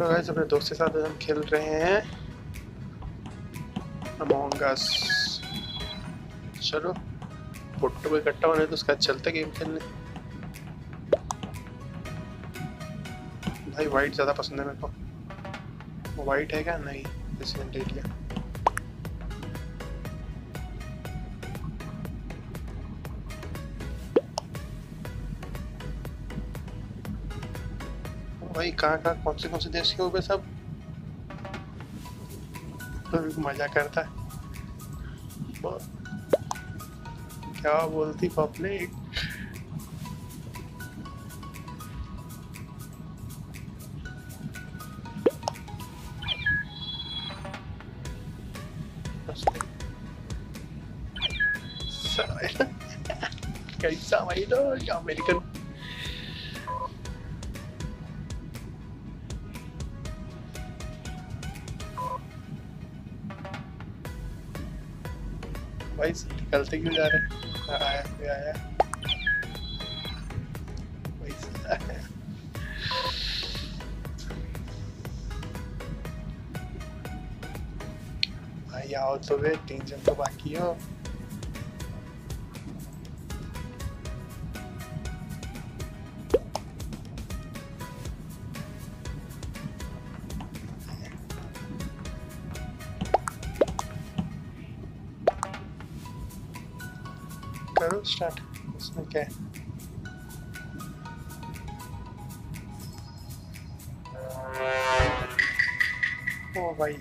Hello guys, अपने दोस्त के साथ हम खेल रहे हैं अमोंग अस। चलो फोटो को इकट्ठा होने तो उसका चलते गेम खेलने। भाई वाइट ज़्यादा पसंद है मेरे को। वो वाइट है क्या? नहीं, रेसिडेंट एरिया। भाई कहाँ कहाँ कौन से देश के हो गए सब। तो मजा करता है। क्या बोलती पब्लिक। कैसा भाई तो अमेरिकन। भाई निकलते क्यों जा रहे हैं? आया कोई आया। भाई आओ तो वे 3 जन तो बाकी हो। करो स्टार्ट। उसमें क्या है? ओ भाई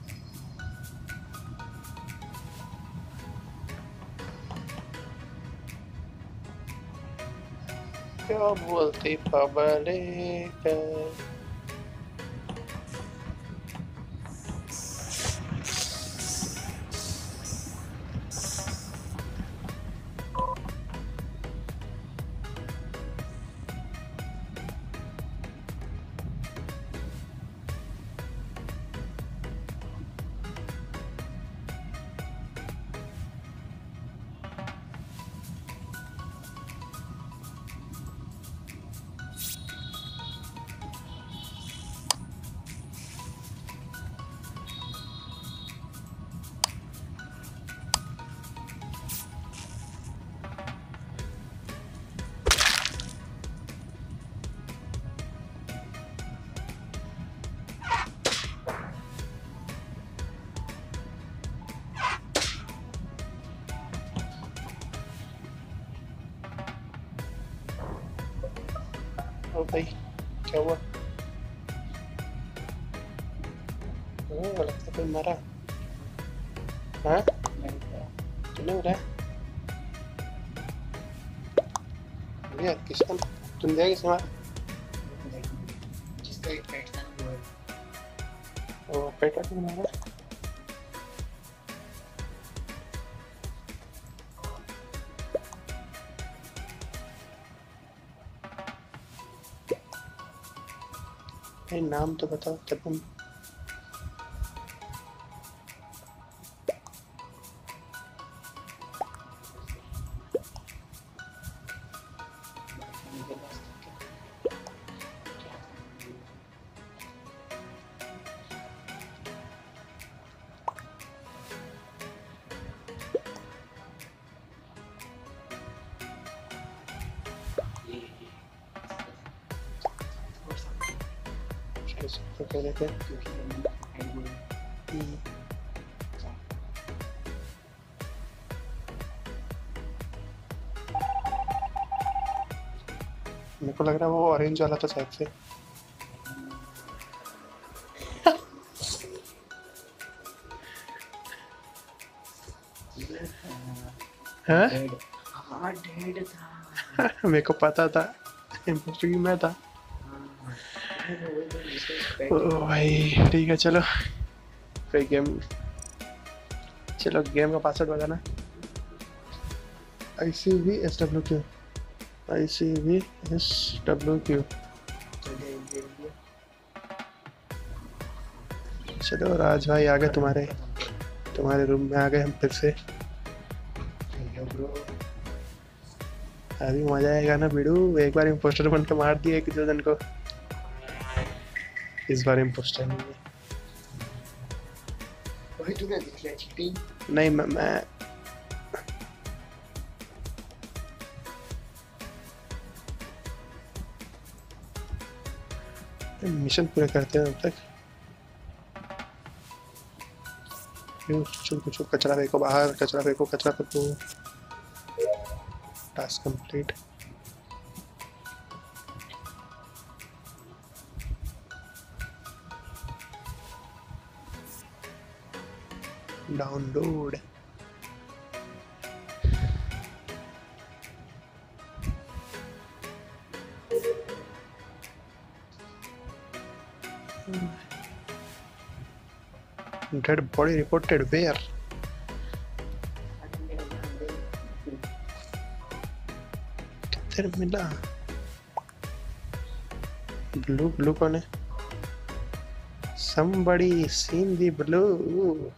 क्या बोलती पब्लिक। ओ भाई क्या हुआ? ओ लगता कोई मरा। हाँ तूने उड़ा यार? किसका तुम दिया? किसने मारा? जिसका एक पेट था ना वो है। ओ पेटा को मारा। भाई नाम तो बताओ तब तुम। उनके पास ये तो कह देते हैं। क्योंकि मेरे को लग रहा है वो ऑरेंज वाला था शायद से। हाँ हाँ डेड था। मेरे को पता था इम्पोस्टर की मैं था। ओ भाई ठीक है चलो कोई गेम। चलो गेम का पासवर्ड बताना। ICVSWQ ICVSWQ। चलो राज भाई आ गए तुम्हारे रूम में आ गए हम फिर से। अभी मजा आएगा ना बिड़ू। एक बार इम्पोस्टर बन के मार दिया एक दो जन को। इस बार इम्पोस्टर नहीं है। भाई तूने देख लिया चीटिंग। नहीं मैं मिशन पूरे करते हैं तब तक। चुप कचरा फेंको बाहर, कचरा फेंको, कचरा फेंको। Task complete. Download. Dead body reported where? किधर मिला? ब्लू ब्लू कौन है? somebody seen the blue?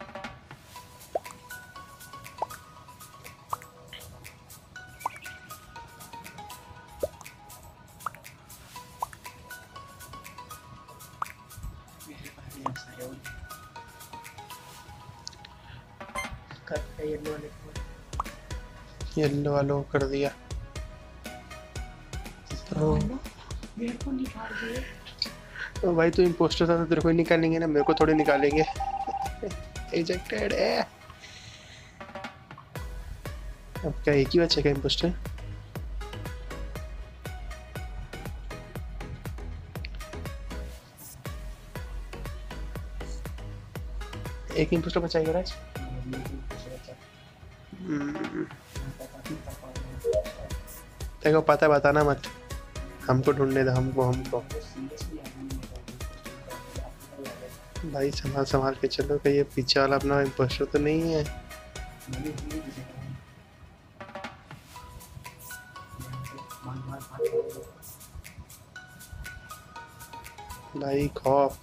Yellow वालों को कर दिया। मेरे को निकाल दे। तो भाई तू इम्पोस्टर था तो तेरे को ही निकालेंगे ना, मेरे को थोड़ी निकालेंगे। एजेक्टेड है। अब क्या एक ही बच्चे का इम्पोस्टर? एक इम्पोस्टर बचाएगा राज। तेरे को पता है, बताना मत। हमको ढूंढने दो, हमको भाई संभाल संभाल के चलो। कहीं ये पीछे वाला अपना इम्पोस्टर तो नहीं है? भाई खौफ।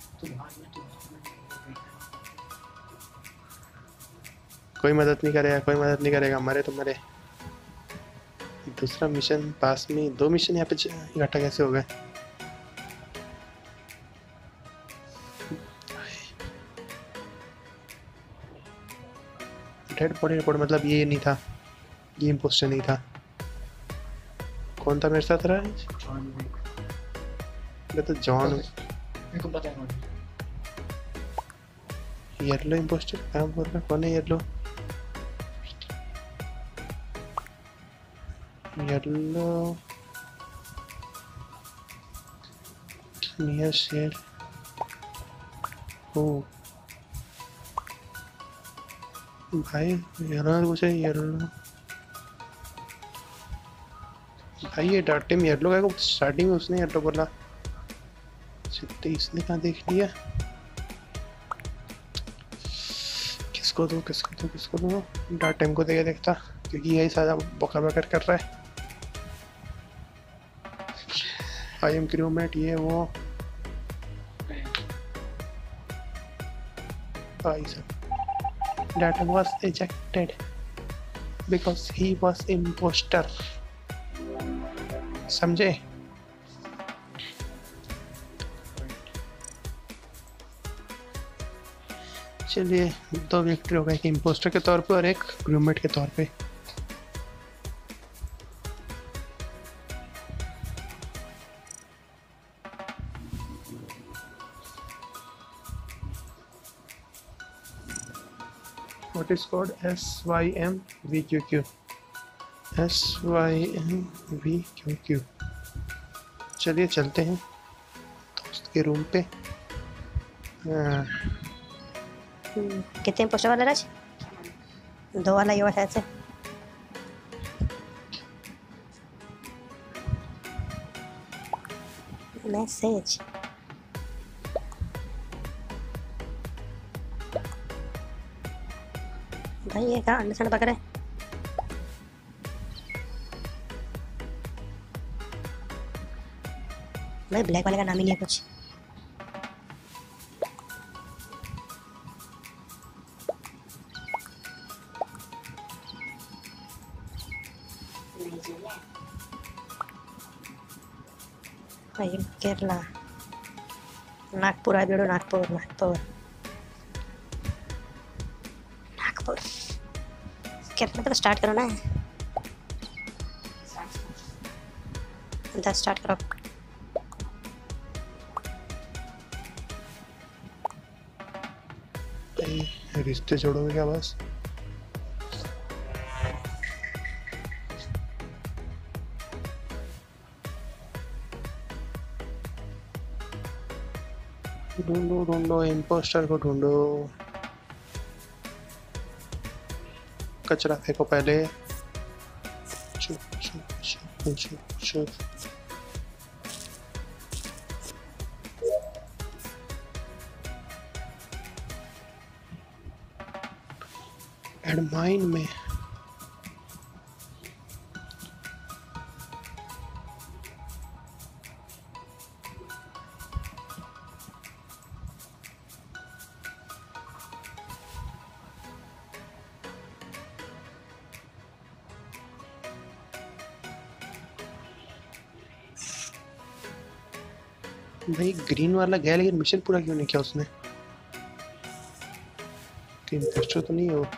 कोई मदद नहीं करेगा, कोई मदद नहीं करेगा। मरे तो मरे। दूसरा मिशन पास में, 2 मिशन यहाँ पे इकट्ठा कैसे हो गए? डेड बॉडी रिपोर्ट मतलब ये नहीं था, ये इम्पोस्टर नहीं था। कौन था मेरे साथ रहा? मैं तो जॉन। मेरे को पता है। येलो इम्पोस्टर क्या बोल रहा है? कौन है येलो? Yellow near share. ओ भाई येलो कुछ है। येलो भाई ये डाटे में येलो का स्टार्टिंग में उसने येलो बोला। सिद्धे इसने कहाँ देख लिया? किसको दो, किसको दो, किसको दो? डाटे को देखे देखता, क्योंकि यही सारा बकर बकर कर रहा है। आई एम क्रूमेट, ये वो भाई साहब। Data was ejected because he was imposter. समझे? चलिए 2 विक्ट्री हो गए, एक इम्पोस्टर के तौर पे और एक क्रूमेट के तौर पे। What is called SYMVQQ? SYMVQQ। चलिए चलते हैं दोस्त के रूम पे। कितने पोस्टर वाला राज? 2 वाला ये शायद से। मैसेज भाई ये कहाँ अंडरस्टैंड पकड़े? भाई ब्लैक वाले का नाम ही नहीं है कुछ। भाई केरला नागपुर आहे बेडो, नागपुर नागपुर नागपुर। कितने पे स्टार्ट करो ना, 10 स्टार्ट करो। भाई रिश्ते जोड़ोगे क्या बस? ढूंढो ढूंढो इम्पोस्टर को ढूंढो। कचरा फेंको पहले। चुप चुप चुप चुप चुप। एडमाइन में भाई ग्रीन वाला गया लेकिन मिशन पूरा क्यों नहीं किया उसने? कि इंपोस्टर तो नहीं हो?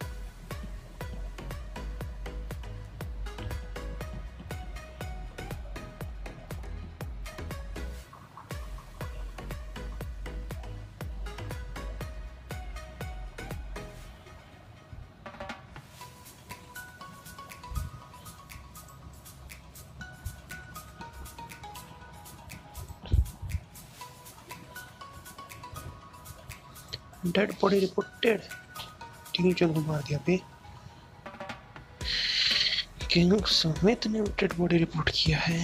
Dead body reported. किंग चंग मार दिया बे। किंग समेत ने डेड बॉडी रिपोर्ट किया है।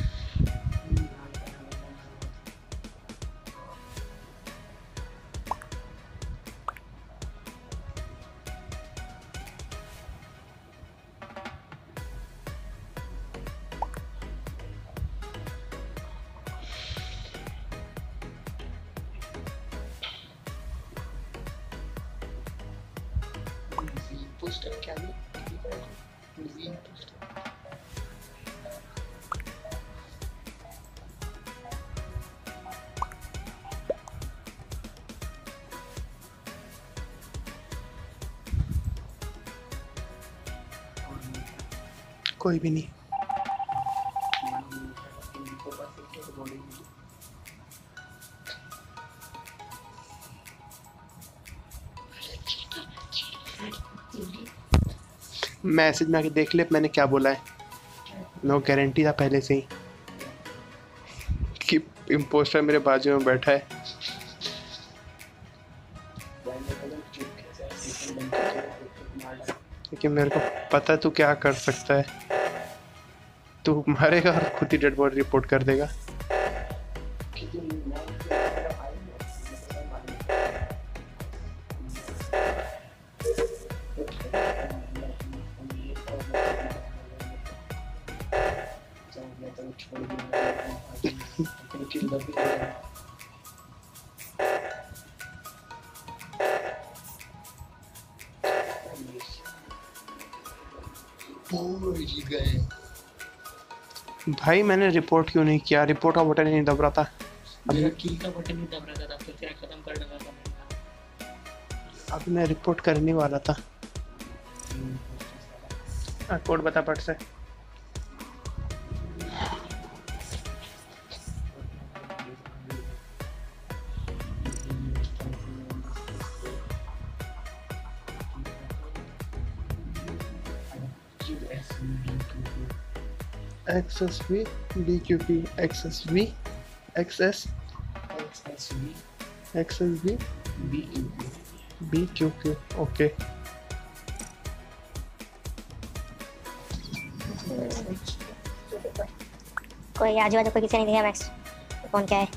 पोस्टर क्या है? पोस्टर कोई भी नहीं। मैसेज में आके देख ले मैंने क्या बोला है। नो गारंटी था पहले से ही कि इम्पोस्टर मेरे बाजू में बैठा है। लेकिन मेरे को पता है तू क्या कर सकता है। तू मारेगा और खुद ही डेड बॉडी रिपोर्ट कर देगा। जीत गए भाई मैंने रिपोर्ट क्यों नहीं किया? रिपोर्ट का बटन ही नहीं दब रहा था। मेरा किल का बटन नहीं दब रहा था, तो तेरा खत्म कर लगा था मैंने। अब मैं रिपोर्ट करने वाला था। कोड बता पट से। XSV DQP XSV XSV BQQ okay. कोई आजू बाजू कोई किसी नहीं दिया मैक्स। कौन क्या है?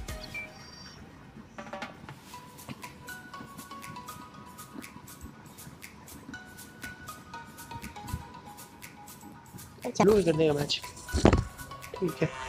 चालू कर देगा मैच। ठीक है।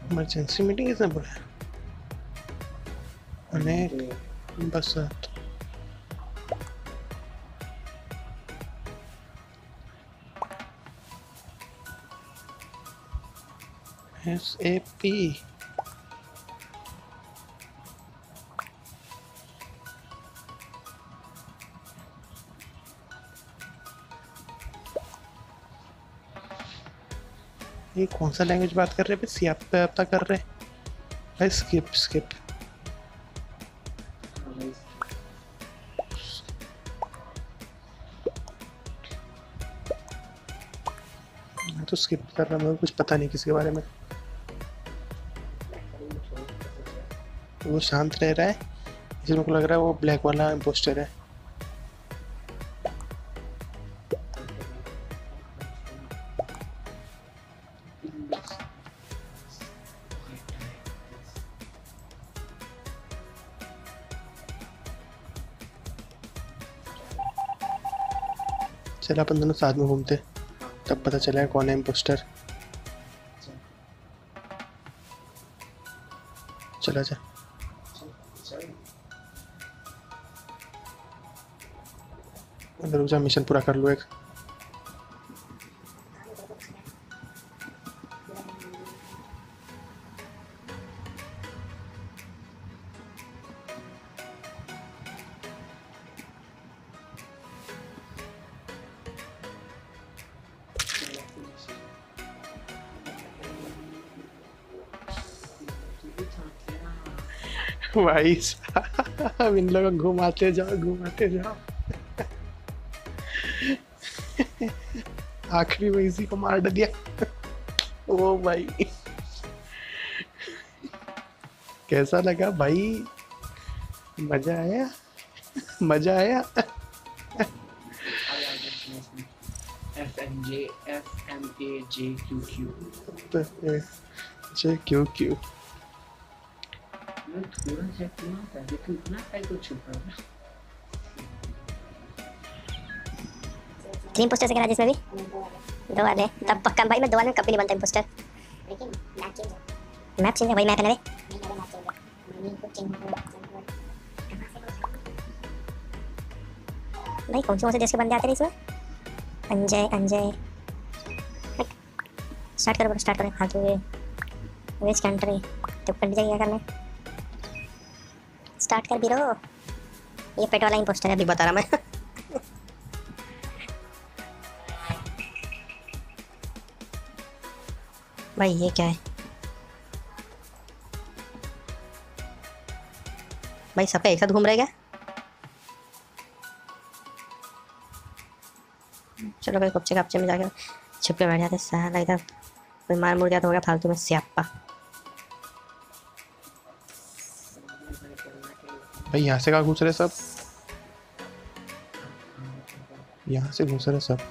इमरजेंसी मीटिंग किसने बुलाया? अनेक बस SAP। ये कौन सा लैंग्वेज बात कर रहे हैं? सियाप पे अब तक कर रहे हैं भाई। Skip skip. मैं तो स्किप कर रहा हूँ, मुझे कुछ पता नहीं किसके बारे में। वो शांत रह रहा है, इसलिए मेरे को लग रहा है वो ब्लैक वाला इम्पोस्टर है। चल अपन दोनों साथ में घूमते, तब पता चला है कौन है इम्पोस्टर। चला जा। अंदर रुक जा, मिशन पूरा कर लो एक। भाई साहब, इन लोगों को घुमाते जाओ घुमाते जाओ। आखिरी में इसी को मार दिया। ओ भाई, कैसा लगा भाई? मजा आया? मजा आया? JQQ। थोड़ा सा क्यों था, देखो इतना टाइम छुपा है। 3 पोस्टर से करा जिसमें भी 2 वाले, तब पक्का भाई मैं 2 वाले में कभी नहीं बनता इम्पोस्टर। लेकिन मैप चेंज है, वही मैप है ना रे। भाई कौन से देश के बंदे आते हैं इसमें? अंजय अंजय स्टार्ट करो, स्टार्ट करें। हाँ तो ये वेज कंट्री तो कर लीजिए, क्या करना है स्टार्ट कर भी रहो। ये पेट वाला इम्पोस्टर है, अभी बता रहा मैं। भाई ये क्या है भाई? सबका एक साथ घूम रहे क्या? चलो भाई कच्चे कच्चे में जाके छुप के बैठ जाते। साला इधर कोई मार मुड़ गया तो हो गया फालतू में स्यापा। भाई यहाँ से कहाँ घुस रहे सब? यहाँ से घुस रहे सब।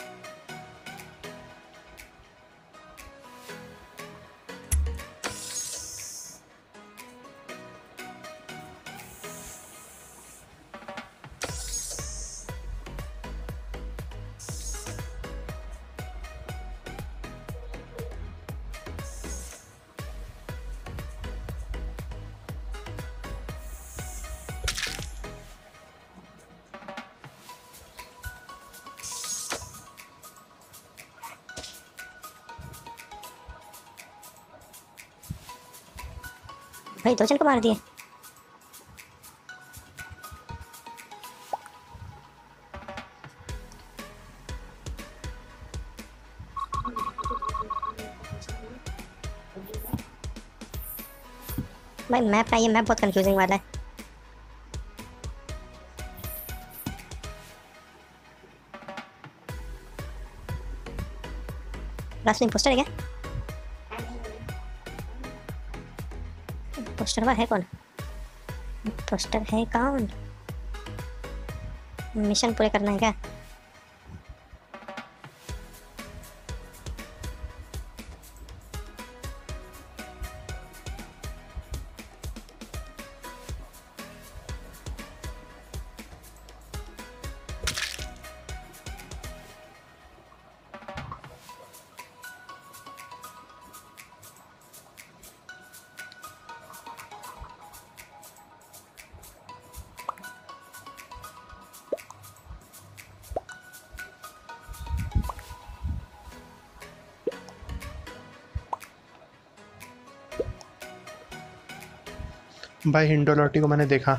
भाई 2 जन को मार दिए। भाई मैप है, ये मैप बहुत कंफ्यूजिंग वाला है। लास्ट में पोस्टर है क्या? पोस्टर वाला है कौन? पोस्टर है कौन? मिशन पूरे करना है क्या? भाई हिंडोलॉटी को मैंने देखा।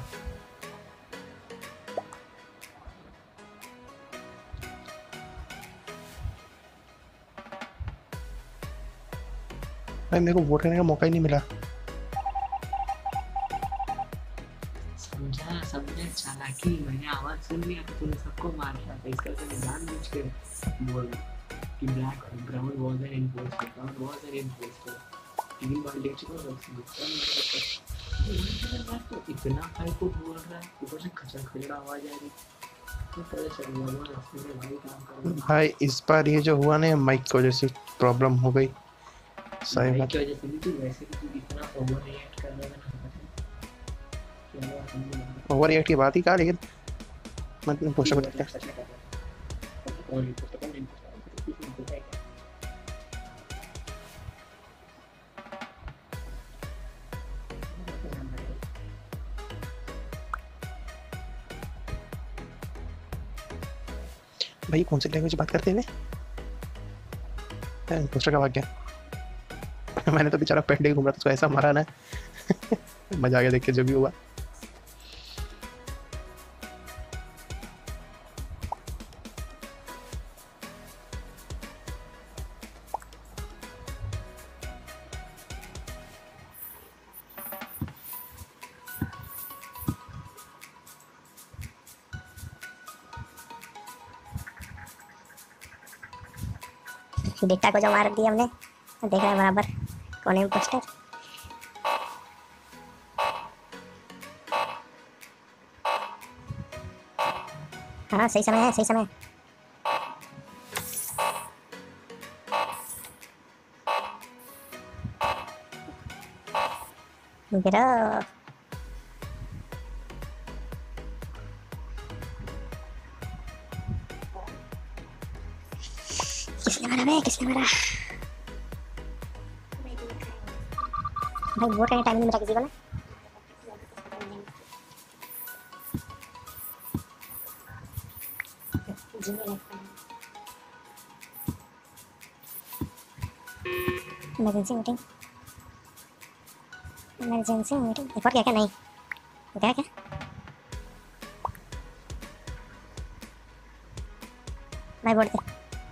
भाई मेरे को वोट करने का मौका ही नहीं मिला। समझा समझे चालाकी, मैंने आवाज सुन लिया तो तूने सबको मार दिया था, इसका मैंने जानबूझ के बोल कि black brown was an impostor, brown was an impostor. 3 बार ले चुका हूं तो इतना हाई को बोल रहा है, ऊपर से खचर खचड़ आवाज आ रही, तो पता चल गया वो रास्ते में भाई काम कर रहा है। भाई इस बार ये जो हुआ ना, माइक की वजह से प्रॉब्लम हो गई। सही भाई बात। की वजह से भी तू वैसे भी तू इतना ओवर रिएक्ट कर रहा है ना, क्या हुआ समझ ओवर रिएक्ट की बात ही कहा, लेकिन मैं पूछा को देखते सच में कर रहा है और इनको तो कम नहीं पता है। भाई कौन सी लैंग्वेज बात करते हैं पोस्टर का वाक्य। मैंने तो बेचारा पेट घूम रहा था, उसको ऐसा मारा ना मजा आ गया देख के जो भी हुआ। डिक्टा को जो मार दिया हमने, देख रहे हैं बराबर कौन है इम्पोस्टर। हाँ सही समय है, सही समय। गिरो किसने मारा बे, किसने मारा? भाई वोट करने टाइम नहीं मिला किसी को ना। Emergency meeting, emergency meeting report क्या क्या नहीं क्या क्या भाई वोट दे।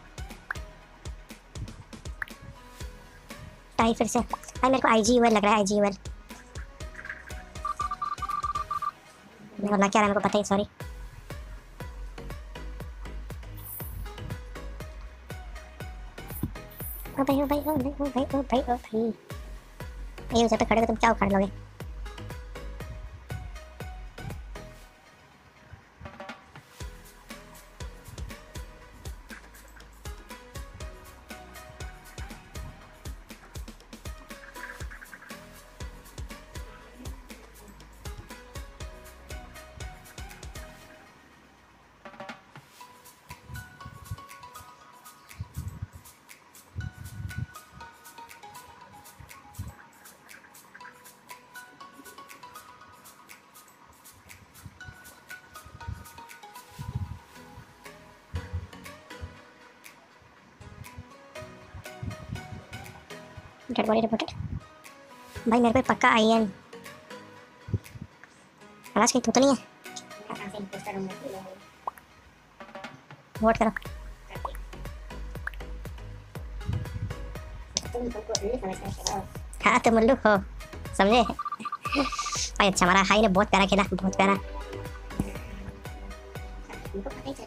टाई फिर से भाई, मेरे को IGUL लग रहा है, IGUL मेरे को लग क्या रहा है, मेरे को पता ही, सॉरी। ओ भाई ओ भाई ओ भाई ओ भाई ओ भाई ओ भाई, ये उसे पे खड़े हो तुम क्या उखाड़ लोगे? Dead body reported. भाई मेरे पे पक्का IN आवाज कहीं तो नहीं है। वोट करो। हाँ तुम उल्लू हो, समझे भाई। अच्छा हमारा हाई ने बहुत प्यारा खेला, बहुत प्यारा।